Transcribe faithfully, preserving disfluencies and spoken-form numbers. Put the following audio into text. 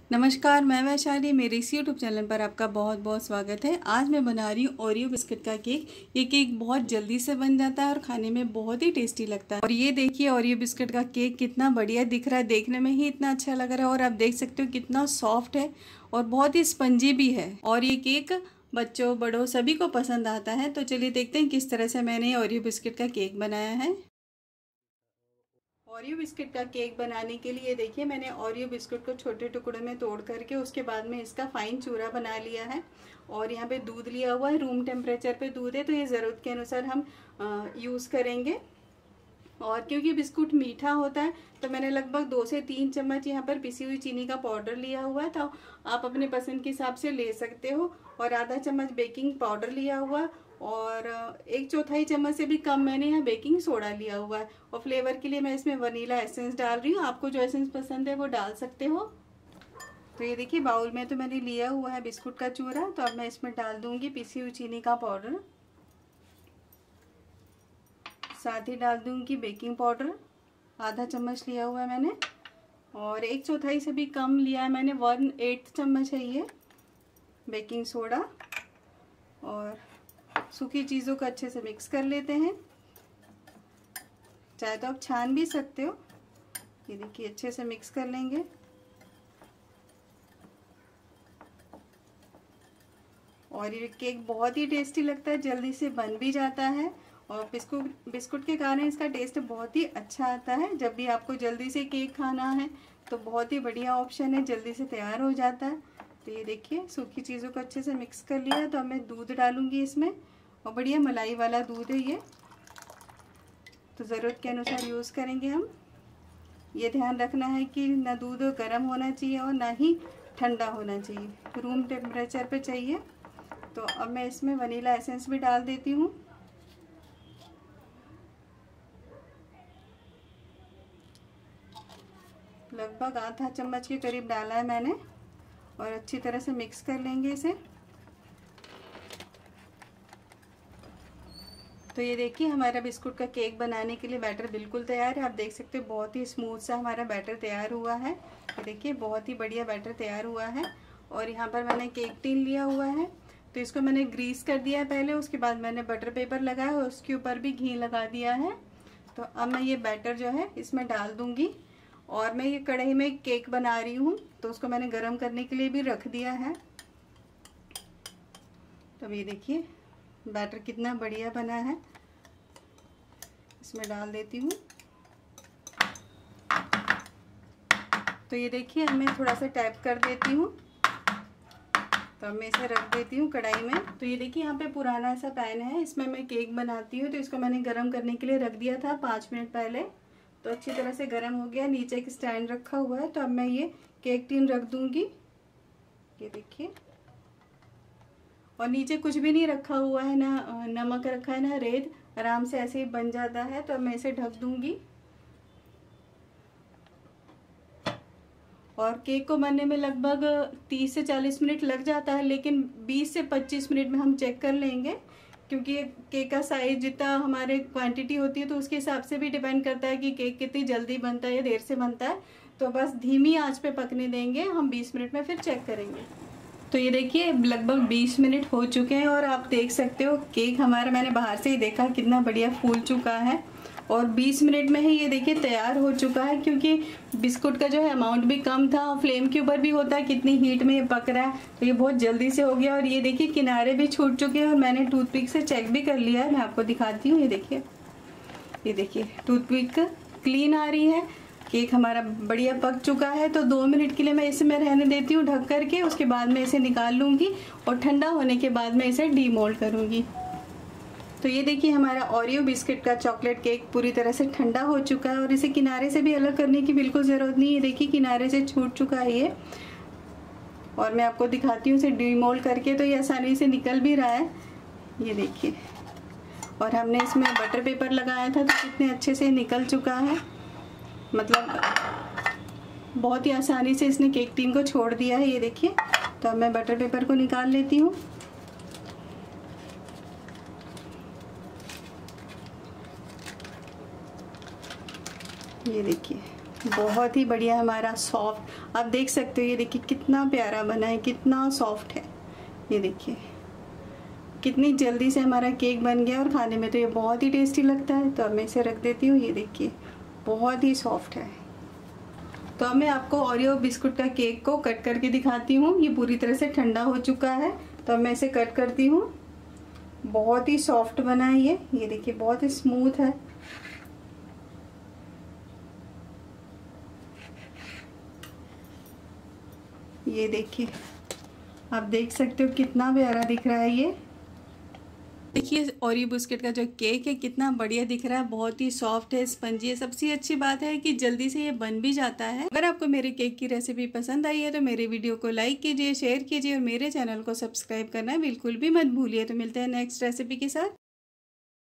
नमस्कार, मैं वैशाली। मेरे इस यूट्यूब चैनल पर आपका बहुत बहुत स्वागत है। आज मैं बना रही हूँ ओरियो बिस्किट का केक। ये केक बहुत जल्दी से बन जाता है और खाने में बहुत ही टेस्टी लगता है। और ये देखिए, ओरियो बिस्किट का केक कितना बढ़िया दिख रहा है, देखने में ही इतना अच्छा लग रहा है। और आप देख सकते हो कितना सॉफ्ट है और बहुत ही स्पंजी भी है। और ये केक बच्चों बड़ों सभी को पसंद आता है। तो चलिए देखते हैं किस तरह से मैंने ओरियो बिस्किट का केक बनाया है। ओरियो बिस्किट का केक बनाने के लिए देखिए, मैंने ओरियो बिस्किट को छोटे टुकड़े में तोड़ करके उसके बाद में इसका फाइन चूरा बना लिया है। और यहाँ पे दूध लिया हुआ है, रूम टेम्परेचर पे दूध है, तो ये ज़रूरत के अनुसार हम यूज़ करेंगे। और क्योंकि बिस्कुट मीठा होता है तो मैंने लगभग दो से तीन चम्मच यहाँ पर पिसी हुई चीनी का पाउडर लिया हुआ है, तो आप अपने पसंद के हिसाब से ले सकते हो। और आधा चम्मच बेकिंग पाउडर लिया हुआ है और एक चौथाई चम्मच से भी कम मैंने यहाँ बेकिंग सोडा लिया हुआ है। और फ्लेवर के लिए मैं इसमें वनीला एसेंस डाल रही हूँ। आपको जो एसेंस पसंद है वो डाल सकते हो। तो ये देखिए, बाउल में तो मैंने लिया हुआ है बिस्कुट का चूरा। तो अब मैं इसमें डाल दूंगी पिसी हुई चीनी का पाउडर, साथ ही डाल दूंगी बेकिंग पाउडर, आधा चम्मच लिया हुआ है मैंने। और एक चौथाई से भी कम लिया है मैंने, वन एट्थ चम्मच है ये बेकिंग सोडा। और सूखी चीज़ों को अच्छे से मिक्स कर लेते हैं। चाहे तो आप छान भी सकते हो। ये देखिए, अच्छे से मिक्स कर लेंगे। और ये केक बहुत ही टेस्टी लगता है, जल्दी से बन भी जाता है। और बिस्कुट बिस्कुट के कारण इसका टेस्ट बहुत ही अच्छा आता है। जब भी आपको जल्दी से केक खाना है तो बहुत ही बढ़िया ऑप्शन है, जल्दी से तैयार हो जाता है। तो ये देखिए, सूखी चीज़ों को अच्छे से मिक्स कर लिया। तो अब मैं दूध डालूंगी इसमें, और बढ़िया मलाई वाला दूध है ये, तो ज़रूरत के अनुसार यूज़ करेंगे हम। ये ध्यान रखना है कि ना दूध गर्म होना चाहिए और ना ही ठंडा होना चाहिए, रूम टेम्परेचर पे चाहिए। तो अब मैं इसमें वनीला एसेंस भी डाल देती हूँ। लगभग आधा चम्मच के करीब डाला है मैंने। और अच्छी तरह से मिक्स कर लेंगे इसे। तो ये देखिए, हमारा बिस्कुट का केक बनाने के लिए बैटर बिल्कुल तैयार है। आप देख सकते हो बहुत ही स्मूथ सा हमारा बैटर तैयार हुआ है। ये देखिए, बहुत ही बढ़िया बैटर तैयार हुआ है। और यहाँ पर मैंने केक टिन लिया हुआ है, तो इसको मैंने ग्रीस कर दिया है पहले। उसके बाद मैंने बटर पेपर लगाया और उसके ऊपर भी घी लगा दिया है। तो अब मैं ये बैटर जो है इसमें डाल दूंगी। और मैं ये कढ़ाई में केक बना रही हूँ, तो उसको मैंने गर्म करने के लिए भी रख दिया है। तो ये देखिए, बैटर कितना बढ़िया बना है। इसमें डाल देती हूँ। तो ये देखिए, मैं थोड़ा सा टैप कर देती हूँ। तो अब मैं इसे रख देती हूँ कढ़ाई में। तो ये देखिए, यहाँ पे पुराना सा पैन है, इसमें मैं केक बनाती हूँ। तो इसको मैंने गरम करने के लिए रख दिया था पाँच मिनट पहले। तो अच्छी तरह से गरम हो गया। नीचे एक स्टैंड रखा हुआ है। तो अब मैं ये केक टिन रख दूंगी। ये देखिए, और नीचे कुछ भी नहीं रखा हुआ है, ना नमक रखा है ना रेत, आराम से ऐसे ही बन जाता है। तो अब मैं इसे ढक दूंगी। और केक को बनने में लगभग तीस से चालीस मिनट लग जाता है, लेकिन बीस से पच्चीस मिनट में हम चेक कर लेंगे। क्योंकि केक का साइज जितना हमारे क्वांटिटी होती है तो उसके हिसाब से भी डिपेंड करता है कि केक कितनी जल्दी बनता है या देर से बनता है। तो बस धीमी आंच पे पकने देंगे हम, बीस मिनट में फिर चेक करेंगे। तो ये देखिए, लगभग बीस मिनट हो चुके हैं और आप देख सकते हो केक हमारा, मैंने बाहर से ही देखा, कितना बढ़िया फूल चुका है। और बीस मिनट में ही ये देखिए तैयार हो चुका है। क्योंकि बिस्कुट का जो है अमाउंट भी कम था और फ्लेम के ऊपर भी होता है कितनी हीट में ये पक रहा है। तो ये बहुत जल्दी से हो गया। और ये देखिए, किनारे भी छूट चुके हैं और मैंने टूथपिक से चेक भी कर लिया है। मैं आपको दिखाती हूँ। ये देखिए, ये देखिए टूथपिक क्लीन आ रही है। केक हमारा बढ़िया पक चुका है। तो दो मिनट के लिए मैं इसे मैं रहने देती हूँ ढक करके। उसके बाद मैं इसे निकाल लूँगी और ठंडा होने के बाद मैं इसे डीमोल्ड करूँगी। तो ये देखिए, हमारा ओरियो बिस्किट का चॉकलेट केक पूरी तरह से ठंडा हो चुका है। और इसे किनारे से भी अलग करने की बिल्कुल ज़रूरत नहीं है। देखिए, किनारे से छूट चुका है ये। और मैं आपको दिखाती हूँ इसे डीमोल्ड करके। तो ये आसानी से निकल भी रहा है, ये देखिए। और हमने इसमें बटर पेपर लगाया था तो कितने अच्छे से निकल चुका है। मतलब बहुत ही आसानी से इसने केक टिन को छोड़ दिया है। ये देखिए, तो अब मैं बटर पेपर को निकाल लेती हूँ। ये देखिए, बहुत ही बढ़िया हमारा सॉफ्ट, आप देख सकते हो। ये देखिए कितना प्यारा बना है, कितना सॉफ्ट है। ये देखिए कितनी जल्दी से हमारा केक बन गया और खाने में तो ये बहुत ही टेस्टी लगता है। तो अब मैं इसे रख देती हूँ। ये देखिए बहुत ही सॉफ्ट है। तो अब मैं आपको ओरियो बिस्कुट का केक को कट करके दिखाती हूँ। ये पूरी तरह से ठंडा हो चुका है, तो अब मैं इसे कट करती हूँ। बहुत ही सॉफ्ट बना है ये ये देखिए बहुत ही स्मूथ है। ये देखिए आप देख सकते हो कितना प्यारा दिख रहा है। ये देखिए ओरियो बिस्किट का जो केक है कितना बढ़िया दिख रहा है, बहुत ही सॉफ्ट है, स्पंजी है। सबसे अच्छी बात है कि जल्दी से ये बन भी जाता है। अगर आपको मेरे केक की रेसिपी पसंद आई है तो मेरे वीडियो को लाइक कीजिए, शेयर कीजिए और मेरे चैनल को सब्सक्राइब करना बिल्कुल भी मत भूलिए। तो मिलते हैं नेक्स्ट रेसिपी के साथ।